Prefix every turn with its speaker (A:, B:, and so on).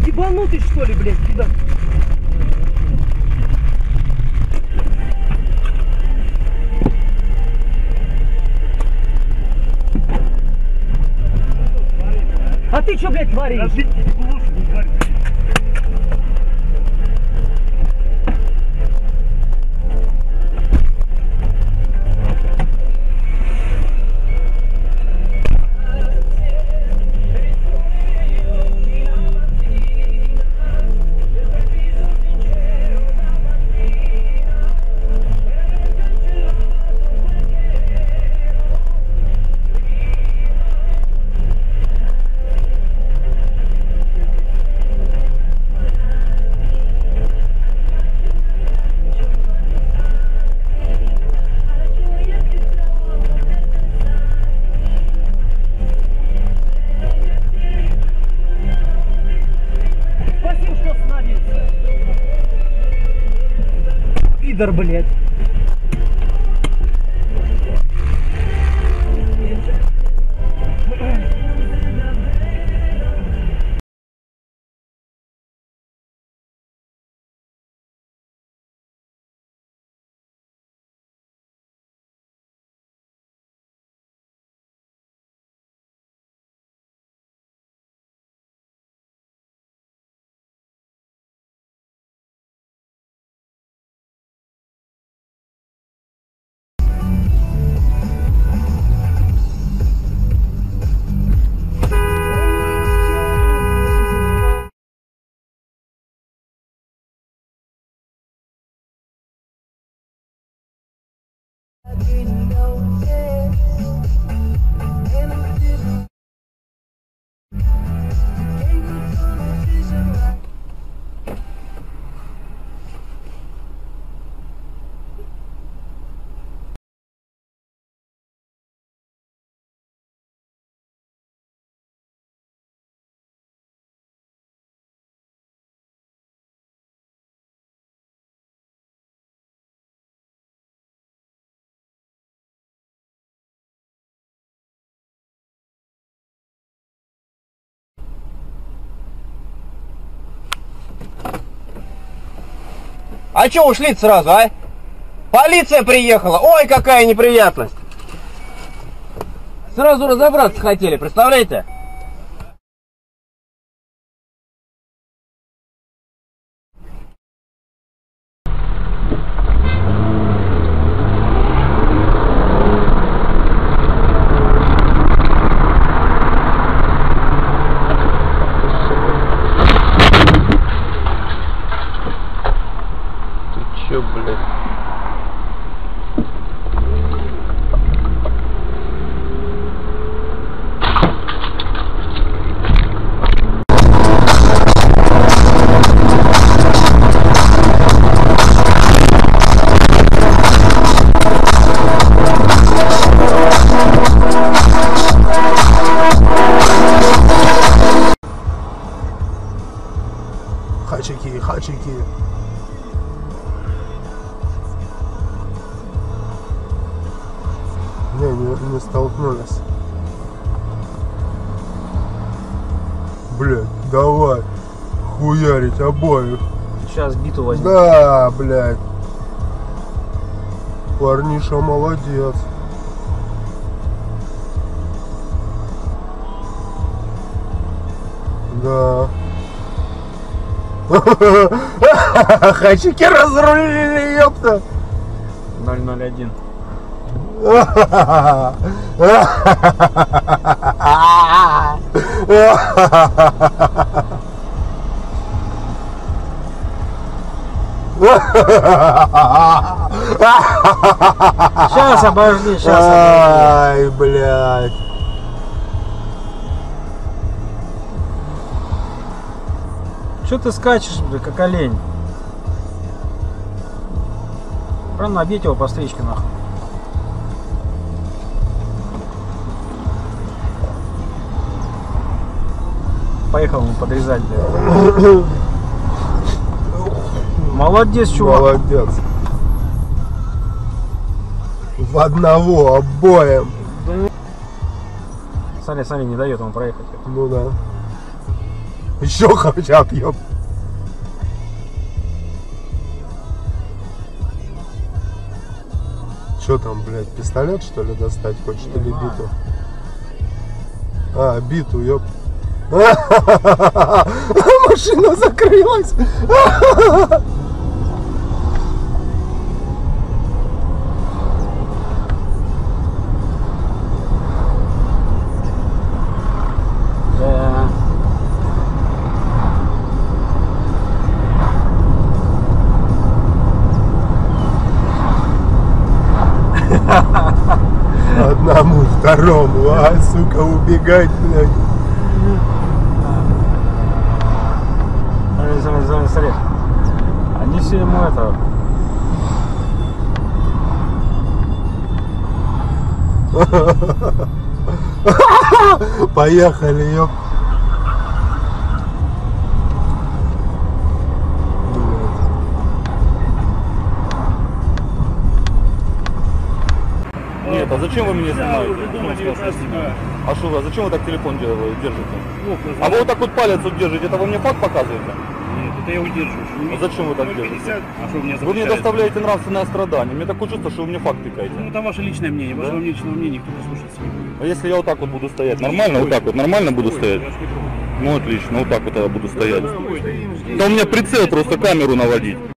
A: ебанутый что ли, блядь, пидор? А ты что, блядь, творишь? Пидор, блядь.
B: А чё ушли сразу, а? Полиция приехала! Ой, какая неприятность! Сразу разобраться хотели, представляете? Чё, блядь?
C: Хачики, хачики. Не столкнулись. Блядь, давай хуярить обоих.
A: Сейчас биту возьму.
C: Да, блядь. Парниша молодец. Да. Хачики разрулили, ёпта.
A: 001. Сейчас обожди, сейчас обожди.
C: Ай, блядь.
A: Че ты скачешь, бля, как олень? Правильно, объедь его по встречке, нахуй. Поехал ему подрезать, бля. Молодец, чувак.
C: Молодец. В одного, обоим.
A: Саня не дает ему проехать.
C: Ну да. Еще хотят, ёп. Что там, блядь, пистолет что ли достать хочешь или биту? А, биту, ёп. Машина закрылась.
A: Да.
C: Одному, второму, а, сука, убегать, блядь.
A: Смотри. Они все ему это...
C: Поехали, ёп.
D: Нет, а зачем вы меня снимаете? А что вы, зачем вы так телефон держите? А вы вот так вот палец вот держите, это вы мне факт показываете?
E: Нет, это я удерживаю.
D: А зачем вы так держите?
E: А что мне
D: Вы мне доставляете нравственное страдание, мне такое чувство, что вы мне факт тыкаете.
E: Ну, это ваше личное мнение, вашего личного мнения никто послушаться не будет.
D: А если я вот так вот буду стоять, нормально вот так вот, нормально буду стоять? Ну отлично, вот так вот я буду стоять. Да у меня прицел просто камеру наводить.